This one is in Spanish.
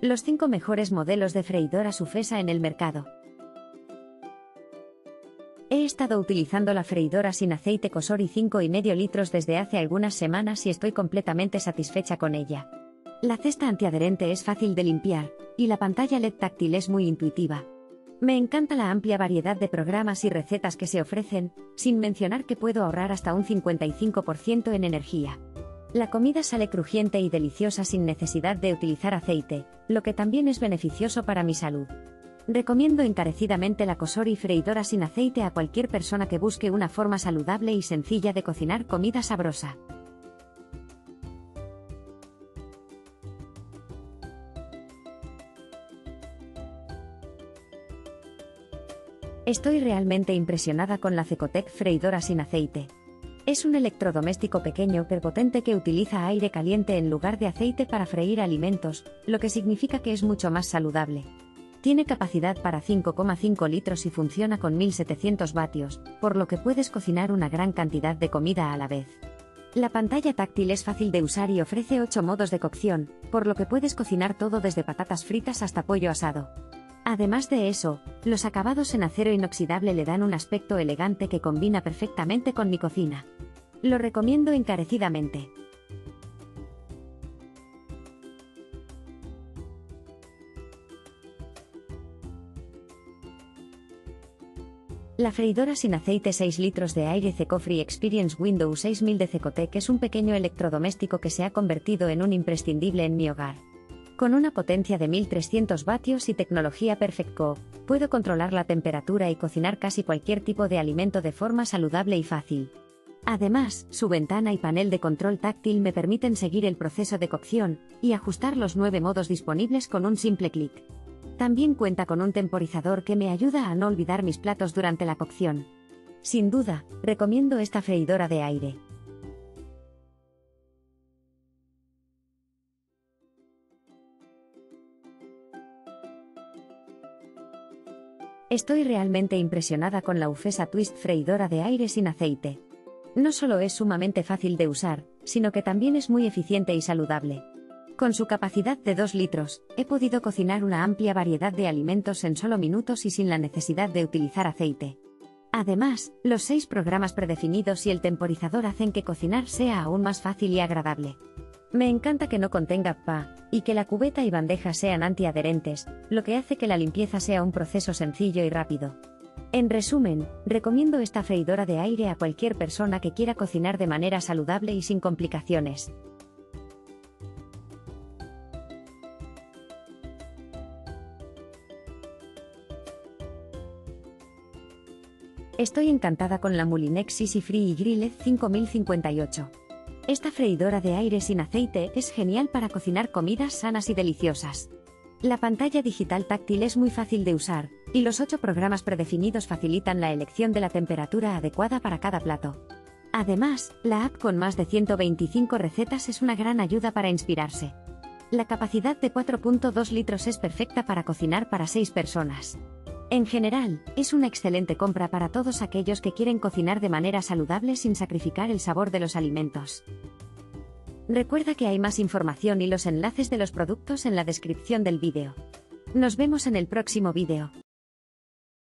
Los 5 mejores modelos de freidora Sufesa en el mercado. He estado utilizando la freidora sin aceite Cosori 5,5 litros desde hace algunas semanas y estoy completamente satisfecha con ella. La cesta antiadherente es fácil de limpiar, y la pantalla LED táctil es muy intuitiva. Me encanta la amplia variedad de programas y recetas que se ofrecen, sin mencionar que puedo ahorrar hasta un 55% en energía. La comida sale crujiente y deliciosa sin necesidad de utilizar aceite, lo que también es beneficioso para mi salud. Recomiendo encarecidamente la Cosori freidora sin aceite a cualquier persona que busque una forma saludable y sencilla de cocinar comida sabrosa. Estoy realmente impresionada con la Cecotec freidora sin aceite. Es un electrodoméstico pequeño pero potente que utiliza aire caliente en lugar de aceite para freír alimentos, lo que significa que es mucho más saludable. Tiene capacidad para 5,5 litros y funciona con 1700 vatios, por lo que puedes cocinar una gran cantidad de comida a la vez. La pantalla táctil es fácil de usar y ofrece 8 modos de cocción, por lo que puedes cocinar todo desde patatas fritas hasta pollo asado. Además de eso, los acabados en acero inoxidable le dan un aspecto elegante que combina perfectamente con mi cocina. Lo recomiendo encarecidamente. La freidora sin aceite 6 litros de aire Cecofree Experience Windows 6000 de Cecotec es un pequeño electrodoméstico que se ha convertido en un imprescindible en mi hogar. Con una potencia de 1300 vatios y tecnología PerfectCook, puedo controlar la temperatura y cocinar casi cualquier tipo de alimento de forma saludable y fácil. Además, su ventana y panel de control táctil me permiten seguir el proceso de cocción y ajustar los 9 modos disponibles con un simple clic. También cuenta con un temporizador que me ayuda a no olvidar mis platos durante la cocción. Sin duda, recomiendo esta freidora de aire. Estoy realmente impresionada con la Ufesa Twist freidora de aire sin aceite. No solo es sumamente fácil de usar, sino que también es muy eficiente y saludable. Con su capacidad de 2 litros, he podido cocinar una amplia variedad de alimentos en solo minutos y sin la necesidad de utilizar aceite. Además, los 6 programas predefinidos y el temporizador hacen que cocinar sea aún más fácil y agradable. Me encanta que no contenga PA, y que la cubeta y bandeja sean antiadherentes, lo que hace que la limpieza sea un proceso sencillo y rápido. En resumen, recomiendo esta freidora de aire a cualquier persona que quiera cocinar de manera saludable y sin complicaciones. Estoy encantada con la Moulinex Easy Free Grille 5058. Esta freidora de aire sin aceite es genial para cocinar comidas sanas y deliciosas. La pantalla digital táctil es muy fácil de usar, y los 8 programas predefinidos facilitan la elección de la temperatura adecuada para cada plato. Además, la app con más de 125 recetas es una gran ayuda para inspirarse. La capacidad de 4,2 litros es perfecta para cocinar para 6 personas. En general, es una excelente compra para todos aquellos que quieren cocinar de manera saludable sin sacrificar el sabor de los alimentos. Recuerda que hay más información y los enlaces de los productos en la descripción del vídeo. Nos vemos en el próximo vídeo.